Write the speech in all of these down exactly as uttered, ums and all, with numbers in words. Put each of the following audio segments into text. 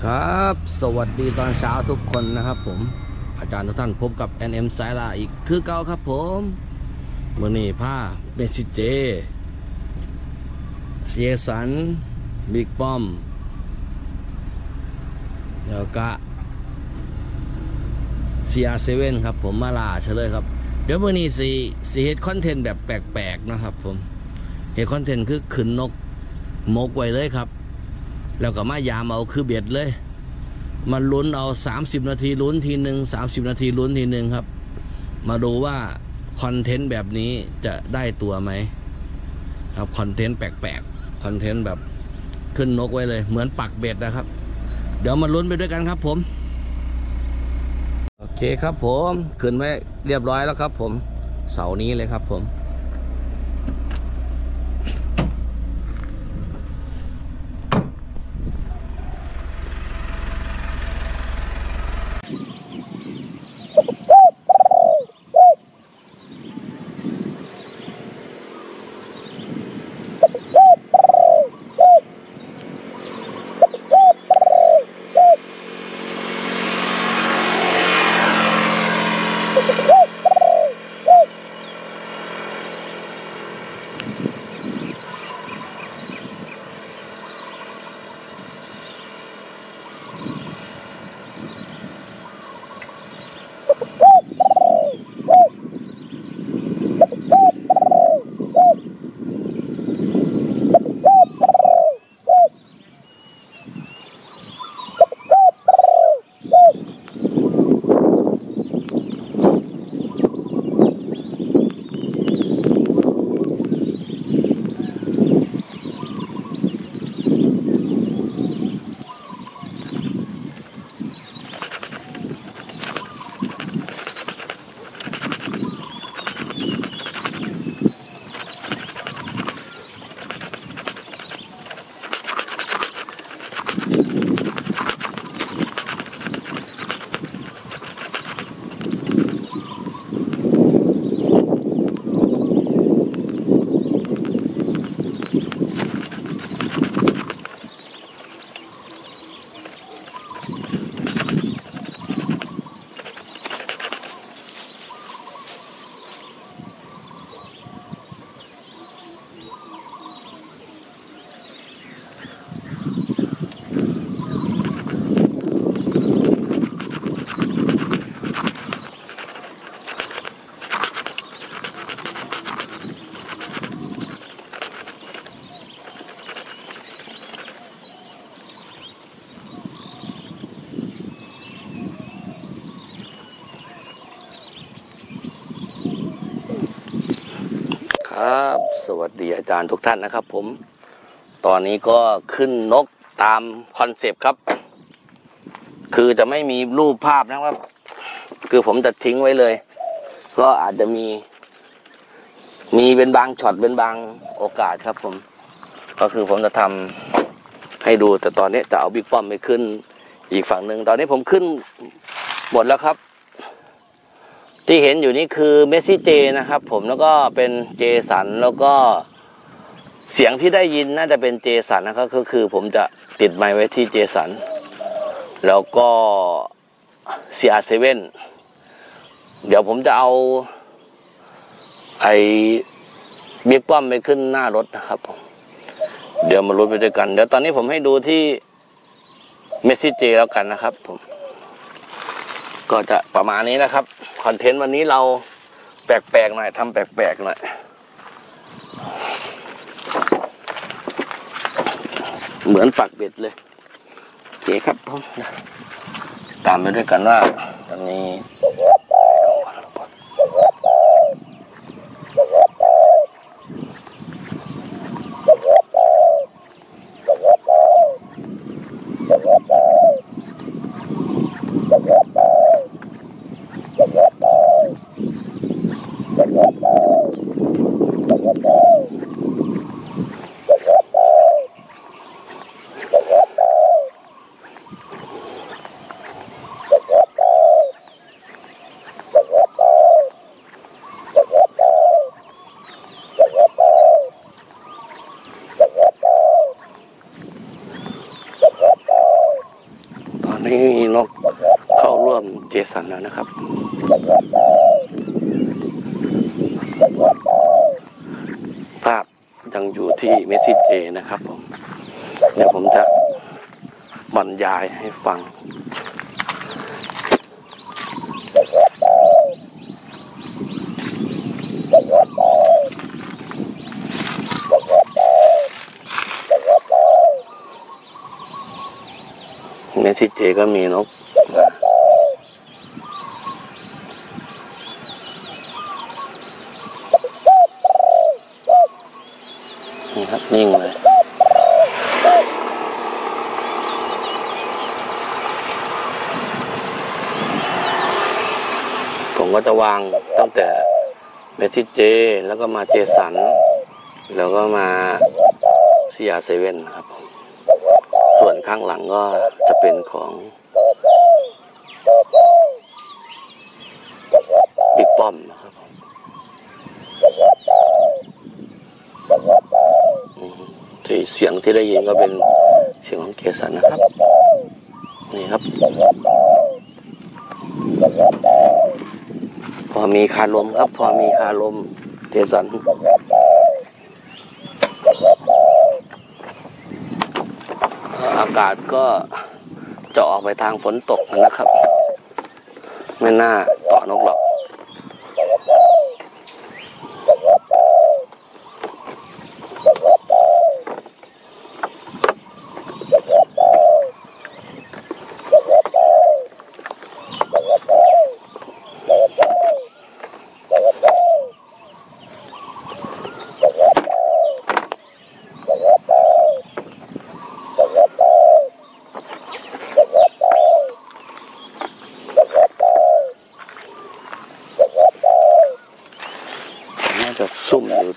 ครับสวัสดีตอนเช้าทุกคนนะครับผมอาจารย์ทุกท่านพบกับ แอน เอ็ม สายลาอีกคือเก่าครับผมมื่อนี้ผ้าเบสิเจเจสันบิ๊กป้อมแล้วก็ ซี อาร์ เซเว่น ครับผมมาลาเฉลยครับเดี๋ยวมื่อนี้สีสีเฮ็ดคอนเทนต์แบบแปลกๆนะครับผมเฮ็ดคอนเทนต์คือขึ้นนกมกไว้เลยครับแล้วก็มายามเอาคือเบ็ดเลยมันลุ้นเอาสามสิบนาทีลุ้นทีหนึ่งสามสิบนาทีลุ้นทีหนึ่งครับมาดูว่าคอนเทนต์แบบนี้จะได้ตัวไหมครับคอนเทนต์แปลกๆคอนเทนต์แบบขึ้นนกไว้เลยเหมือนปักเบ็ดนะครับเดี๋ยวมาลุ้นไปด้วยกันครับผมโอเคครับผมขึ้นไว้เรียบร้อยแล้วครับผมเสาร์นี้เลยครับผมครับสวัสดีอาจารย์ทุกท่านนะครับผมตอนนี้ก็ขึ้นนกตามคอนเซปต์ครับคือจะไม่มีรูปภาพนะครับคือผมจะทิ้งไว้เลยก็อาจจะมีมีเป็นบางช็อตเป็นบางโอกาสครับผมก็คือผมจะทำให้ดูแต่ตอนนี้จะเอาบิ๊กป้อมไปขึ้นอีกฝั่งหนึ่งตอนนี้ผมขึ้นหมดแล้วครับที่เห็นอยู่นี่คือเมสซี่เจนะครับผมแล้วก็เป็นเจสันแล้วก็เสียงที่ได้ยินน่าจะเป็นเจสันนะครับก็คือผมจะติดไมค์ไว้ที่เจสันแล้วก็ ซี อาร์ เซเว่น เดี๋ยวผมจะเอาไอ้บิ๊กป้อมไปขึ้นหน้ารถนะครับเดี๋ยวมาลุ้นไปด้วยกันเดี๋ยวตอนนี้ผมให้ดูที่เมสซี่เจแล้วกันนะครับผมก็จะประมาณนี้นะครับคอนเทนต์วันนี้เราแปลกๆหน่อยทำแปลกๆหน่อยเหมือนปักเบ็ดเลยโอเคครับผมตามไปด้วยกันว่าตอนนี้นี้มีนกเข้าร่วมเจสันแล้วนะครับภาพยังอยู่ที่เมสซี่เจนะครับผมเดี๋ยวผมจะบรรยายให้ฟังเมสซี่เจก็มีนกนี่ครับนิ่งเลยผมก็จะวางตั้งแต่เมสซี่เจแล้วก็มาเจสันแล้วก็มาซีอาร์เซเว่นครับส่วนข้างหลังก็จะเป็นของบิ๊กป้อมนะครับที่เสียงที่ได้ยินก็เป็นเสียงของเกสันนะครับนี่ครับพอมีคาลมครับพอมีคาลมเกสันอากาศก็จะออกไปทางฝนตกนะครับไม่น่าต่อนกหรอกจะซุ่มอยู่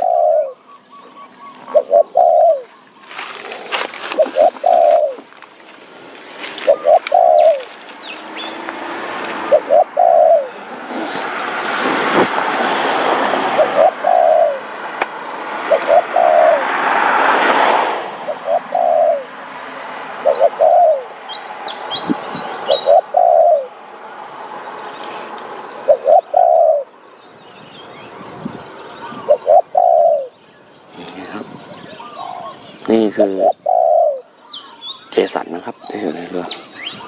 นี่คือเจสันนะครับที่อยู่ในเรือ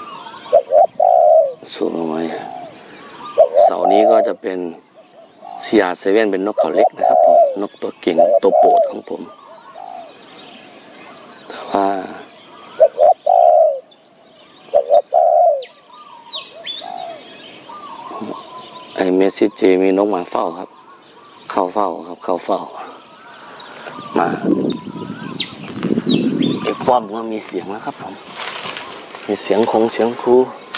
สูงไว้เสานี้ก็จะเป็นซีอาร์เซเว่นเป็นนกเขาเล็กนะครับผมนกตัวเก่งตัวโปรดของผมแต่ว่าไอเมสซี่เจมีนกมาเฝ้าครับเข้าเฝ้าครับเข้าเฝ้ามาไอ้ป้อมก็มีเสียงนะครับผมมีเสียงคงเสียงครู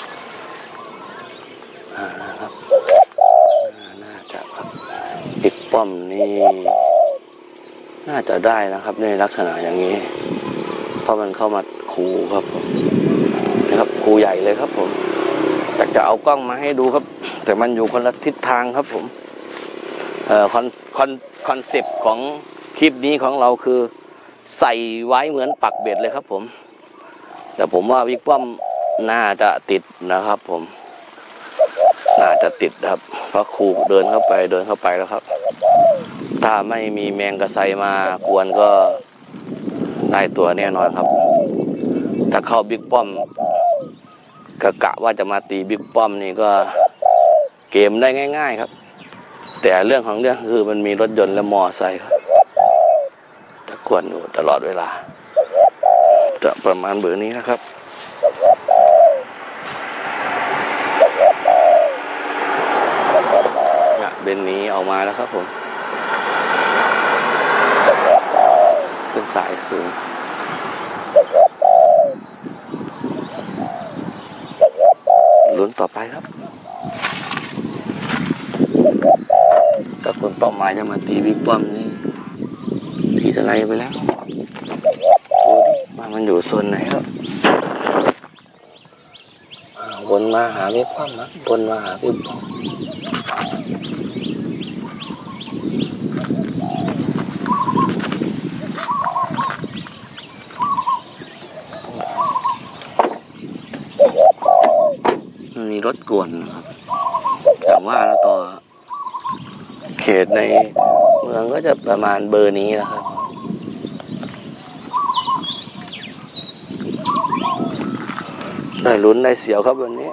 อ่านะครับน่าจะครับไอ้ป้อมนี่น่าจะได้นะครับในลักษณะอย่างนี้เพราะมันเข้ามาคูครับผมนะครับคูใหญ่เลยครับผมอยากจะเอากล้องมาให้ดูครับแต่มันอยู่คนละทิศทางครับผมเอ่อคอนคอนคอนเซปต์ของคลิปนี้ของเราคือใส่ไว้เหมือนปักเบ็ดเลยครับผมแต่ผมว่าวิกป้อมน่าจะติดนะครับผมน่าจะติดครับเพราะครูเดินเข้าไปเดินเข้าไปแล้วครับถ้าไม่มีแมงกระไซมากวนก็ได้ตัวแน่นอนครับถ้าเข้าบิ๊กป้อมกะกะว่าจะมาตีบิ๊กป้อมนี่ก็เกมได้ง่ายๆครับแต่เรื่องของเรื่องคือมันมีรถยนต์และมอไซค์ครับตะกวนอยู่ตลอดเวลาจะประมาณเบอร์นี้นะครับเบนนี้ออกมาแล้วครับผมขึ้นสายสูงลุ้นต่อไปครับถ้าคนเป้าหมายจะมาตีบิ๊กป้อมนี่ตีจะไรไปแล้วดูดิว่ามันอยู่โซนไหนครับวนมาหาบิ๊กป้อมนะวนมาหาบิ๊กป้อมรถกวนนะครับอย่างว่าแล้วต่อเขตในเมืองก็จะประมาณเบอร์นี้นะครับได้ลุ้นได้เสียวครับวันนี้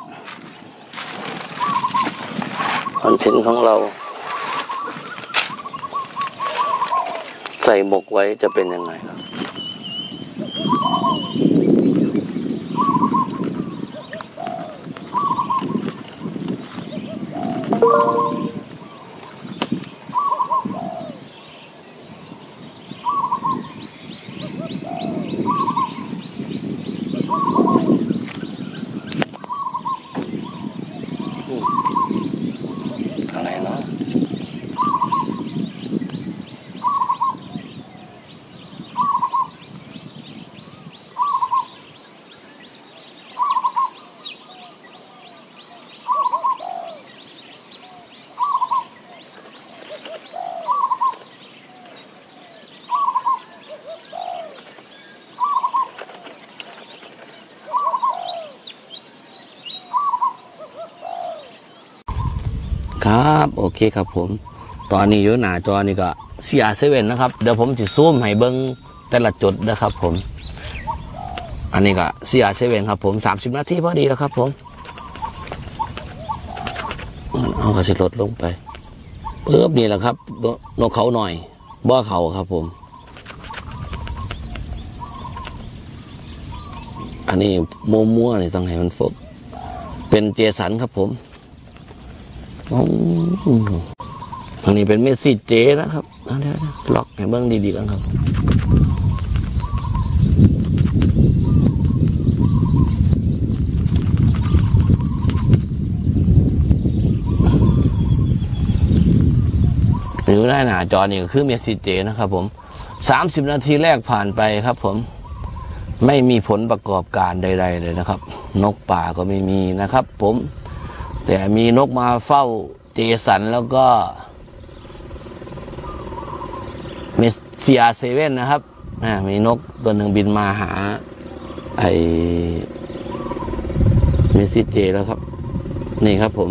คอนเทนต์ของเราใส่หมกไว้จะเป็นยังไงครับอะไรเนาะครับโอเคครับผมตอนนี้อยู่หน้าจอนี่ก็ ซี อาร์ เซเว่น นะครับเดี๋ยวผมจะซูมให้เบิ้งแต่ละจุดนะครับผมอันนี้ก็ ซี อาร์ เซเว่น ครับผมสามสิบนาทีพอดีแล้วครับผมเอากระสิลดลงไปเพิ่มนี่แหละครับนกเขาหน่อยบ่อเขาครับผมอันนี้มั่วๆนี่ต้องให้มันฟกเป็นเจสันครับผมอันนี้เป็นเมสซี่เจนะครับเดี๋ยวล็อกให้เบิ้งดีๆกันครับหรือได้หน้าจอนี่ก็คือเมสซี่เจนะครับผมสามสิบนาทีแรกผ่านไปครับผมไม่มีผลประกอบการใดๆเลยนะครับนกป่าก็ไม่มีนะครับผมแต่มีนกมาเฝ้าเจสันแล้วก็มี ซี อาร์ เซเว่น นะครับมีนกตัวหนึ่งบินมาหาไอ้เมสซี่เจแล้วครับนี่ครับผม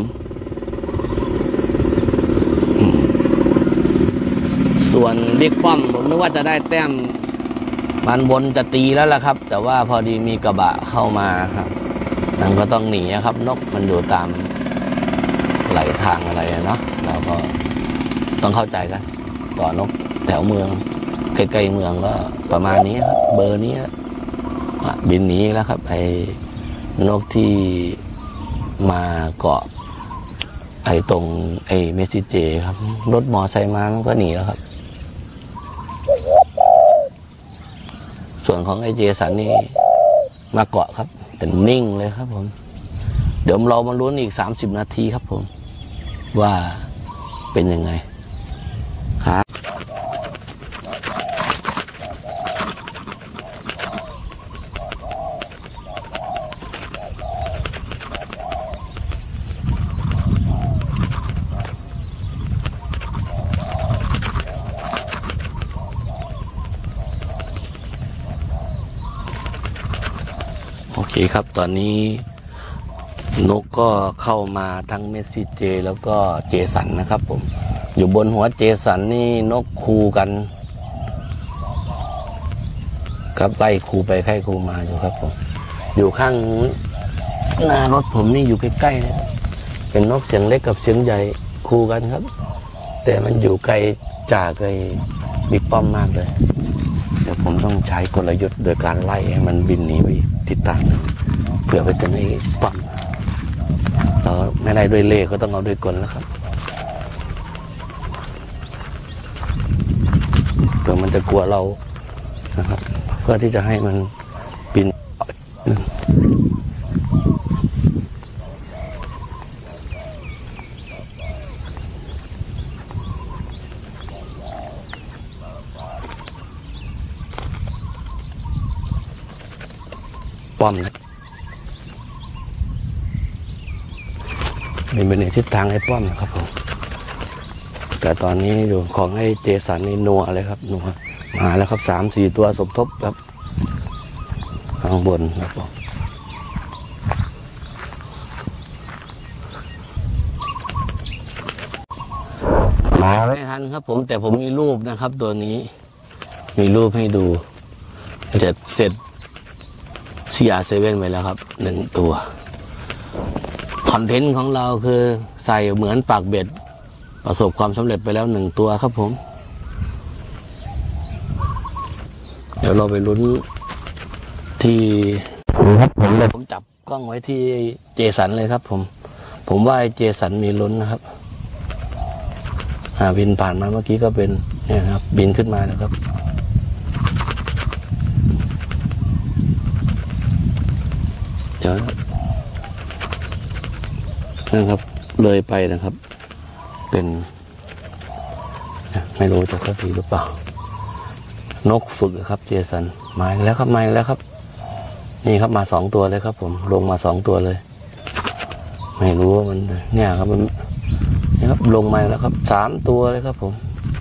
ส่วนบิ๊กป้อมผมนึกว่าจะได้แต้มมันบนจะตีแล้วล่ะครับแต่ว่าพอดีมีกระบะเข้ามาครับมันก็ต้องหนีครับนกมันอยู่ตามไหลทางอะไรเนาะเราก็ต้องเข้าใจกันต่อนกแถวเมืองใกล้ๆเมืองก็ประมาณนี้ครับเบอร์นี้บินหนีแล้วครับไอ้นกที่มาเกาะไอ้ตรงไอ้เมสซี่เจครับรถมอไซค์มามันก็หนีแล้วครับส่วนของไอ้เจสันนี่มาเกาะครับแต่นิ่งเลยครับผมเดี๋ยวเรามาลุ้นอีกสามสิบนาทีครับผมว่าเป็นยังไงครับโอเคครับตอนนี้นกก็เข้ามาทั้งเมสซี่เจแล้วก็เจสันนะครับผมอยู่บนหัวเจสันนี่นกคูกันครับไล่คูไปไข่คูมาอยู่ครับผมอยู่ข้างหน้ารถผมนี่อยู่ใกล้ๆนะเป็นนกเสียงเล็กกับเสียงใหญ่คูกันครับแต่มันอยู่ไกลจากไอ้บิ๊กป้อมมากเลยเดี๋ยวผมต้องใช้กลยุทธ์โดยการไล่ให้มันบินหนีไปทิศทางเผื่อไปถึงไอ้ป้อมเราไม่ได้ด้วยเล่ก็ต้องเอาด้วยกลแล้วครับเผื่อมันจะกลัวเรานะครับเพื่อที่จะให้มันบินป้อมนะนี่เป็นในทิศทางไอ้ป้อมนะครับผมแต่ตอนนี้อยู่ของไอ้เจสันนี่นัวเลยครับนัวมาแล้วครับสามสี่ตัวสมทบครับข้างบนครับผมทันครับผมแต่ผมมีรูปนะครับตัวนี้มีรูปให้ดูจะเสร็จ ซี อาร์ เซเว่น ไปแล้วครับหนึ่งตัวคอนเทนต์ของเราคือใส่เหมือนปากเบ็ดประสบความสำเร็จไปแล้วหนึ่งตัวครับผมเดี๋ยวเราไปลุ้นที่ครับผมเลยผมจับกล้องไว้ที่เจสันเลยครับผมผมว่าเจสันมีลุ้นนะครับอ่าบินผ่านมาเมื่อกี้ก็เป็นเนี่ยครับบินขึ้นมานะครับเดี๋ยวนะครับเลยไปนะครับเป็นไม่รู้จะเข้าทีหรือเปล่านกฝึกครับเจสันมาแล้วครับมาแล้วครับนี่ครับมาสองตัวเลยครับผมลงมาสองตัวเลยไม่รู้ว่ามันเนี่ยครับมันนี่ครับลงมาแล้วครับสามตัวเลยครับผม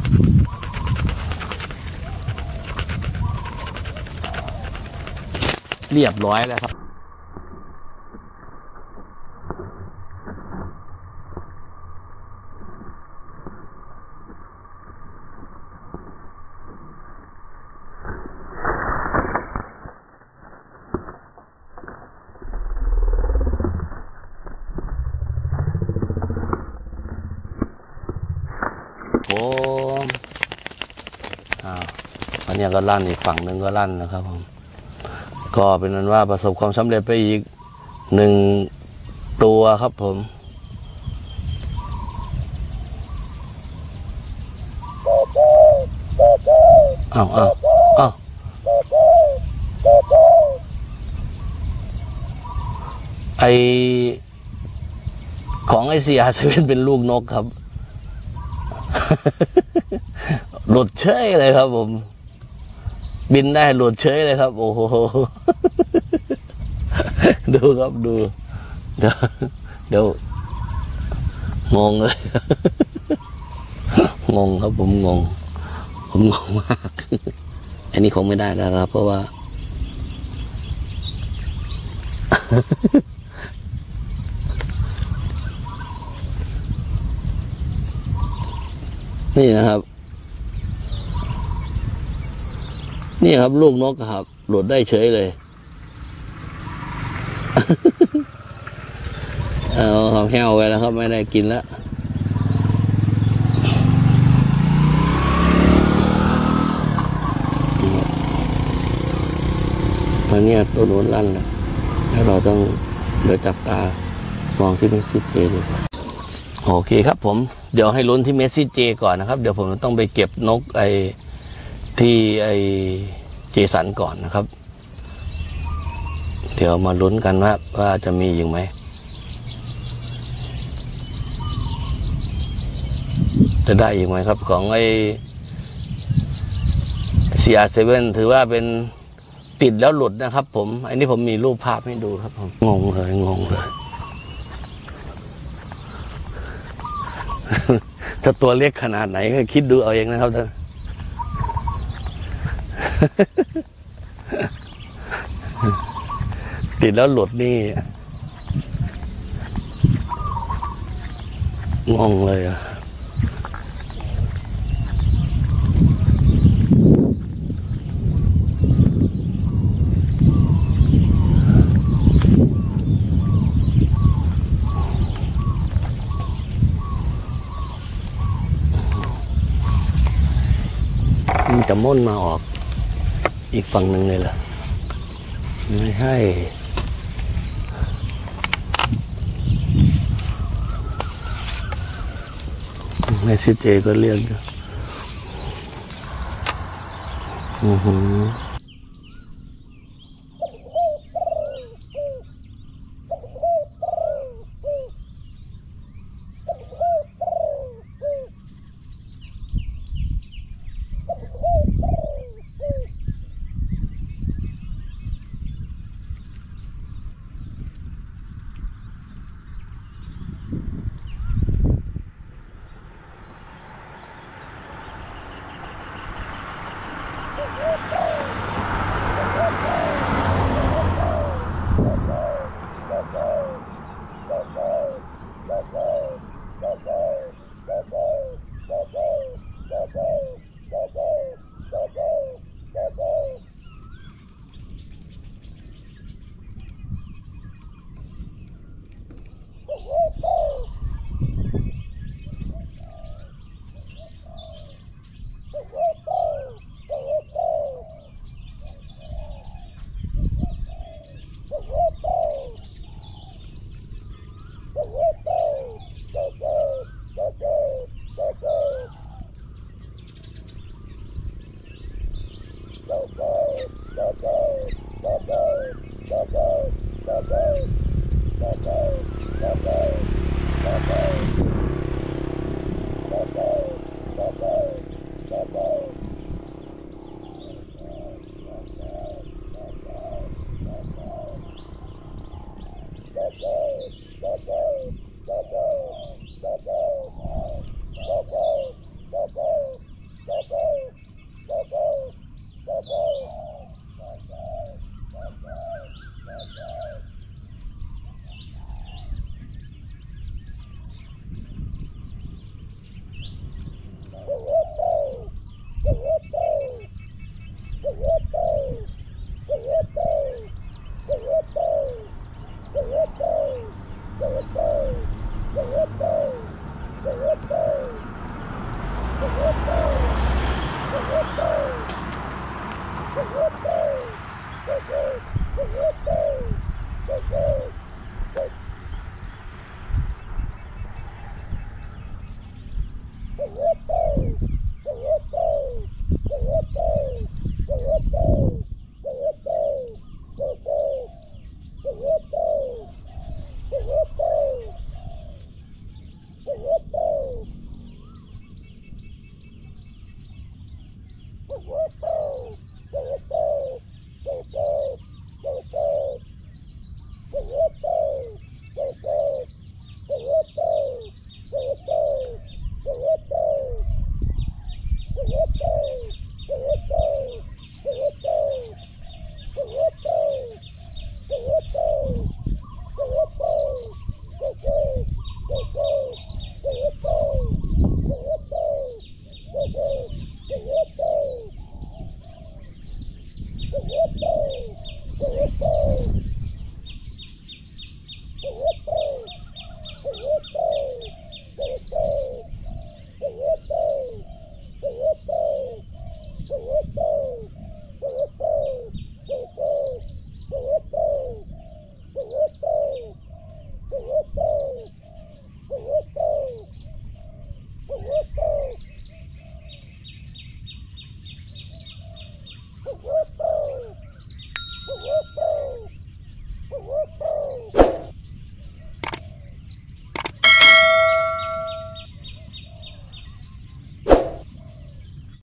เรียบร้อยแล้วครับผมอ้าวอันนี้ก็ลั่นอีกฝั่งหนึ่งก็ลั่นนะครับผมก็เป็นนั้นว่าประสบความสำเร็จไปอีกหนึ่งตัวครับผมอ้าวอ้าวอ้าวไอของไอซีอาร์เซเว่นเป็นลูกนกครับหลุดเฉยเลยครับผมบินได้หลุดเฉยเลยครับโอ้โหดูครับดูเดี๋ยวเดี๋ยวงงเลยงงครับผมงงผมงงมากอันนี้คงไม่ได้แล้วครับเพราะว่านี่นะครับนี่ครับลูกนกครับหลุดได้เฉยเลยเอาแห้วไปแล้วครับไม่ได้กินแล้วอันนี้ตัวโน้นลั่นแล้วแล้วเราต้องเดี๋ยวจับตามองที่เมสซี่เจดูโอเคครับผมเดี๋ยวให้ลุ้นที่เมสซี่เจก่อนนะครับเดี๋ยวผมต้องไปเก็บนกไอที่ไอเจสันก่อนนะครับเดี๋ยวมาลุ้นกันว่าว่าจะมีอีกไหมจะได้อีกไหมครับของไอ ซี อาร์ เซเว่น ถือว่าเป็นติดแล้วหลุดนะครับผมอันนี้ผมมีรูปภาพให้ดูครับผมงงเลยงงเลยถ้าตัวเล็กขนาดไหนก็คิดดูเอาเองนะครับท่านติดแล้วหลุดนี่งงเลยอ่ะมันจะม่นมาออกอีกฝั่งหนึ่งเลยเหรอไม่ใช่แม่ซิเจก็เรียกอยู่อือหือ